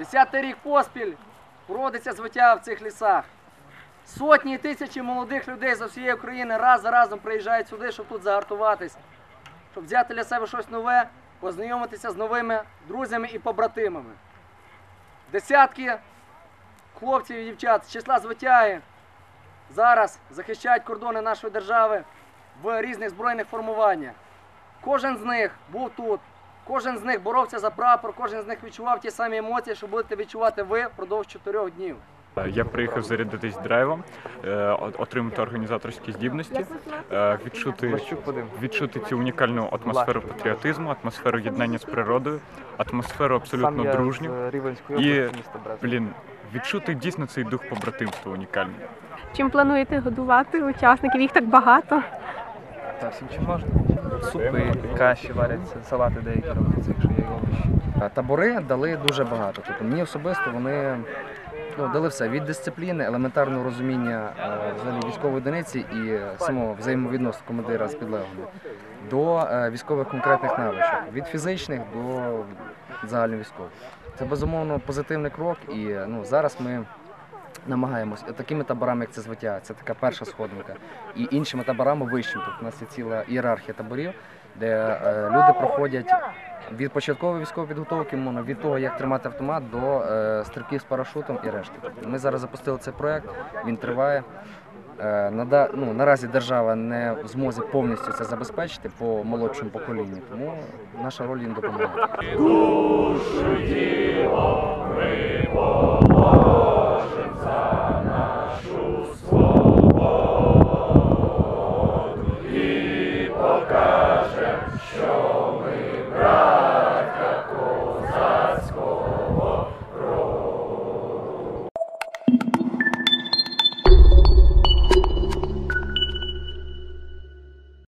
10-й рік поспіль проводиться звиття в цих лісах. Сотні і тисячі молодих людей з усієї України раз за разом приїжджають сюди, щоб тут загартуватись, щоб взяти для себе щось нове, познайомитися з новими друзями і побратимами. Десятки хлопців і дівчат з числа звитяги зараз захищають кордони нашої держави в різних збройних формуваннях. Кожен з них був тут, кожен з них боровся за прапор, кожен з них відчував ті самі емоції, що будете відчувати ви впродовж 4 днів. Я приїхав зарядитись драйвом, отримати організаторські здібності, відчути цю унікальну атмосферу патріотизму, атмосферу єднання з природою, атмосферу абсолютно дружню і, відчути дійсно цей дух побратимства унікальний. Чим плануєте годувати учасників? Їх так багато. Так, всім чим можна. Супи, каші варяться, салати деякі робляться, якщо є овочі. Табори дали дуже багато. Тобто мені особисто вони дали все. Від дисципліни, елементарного розуміння військової одиниці і самого взаємовідносин командира з підлеглими, до військових конкретних навичок. Від фізичних до загальновійськових. Це, безумовно, позитивний крок і зараз ми намагаємось такими таборами, як це звиття, це така перша сходинка, і іншими таборами вищими. Тобто у нас є ціла ієрархія таборів, де люди проходять від початкової військової підготовки, від того, як тримати автомат, до стрибків з парашутом і решти. Ми зараз запустили цей проєкт, він триває. Наразі держава не в змозі повністю це забезпечити по молодшому поколінню, тому наша роль їм допомагати. Душу діло ми положим за нашу свободу і покажем, що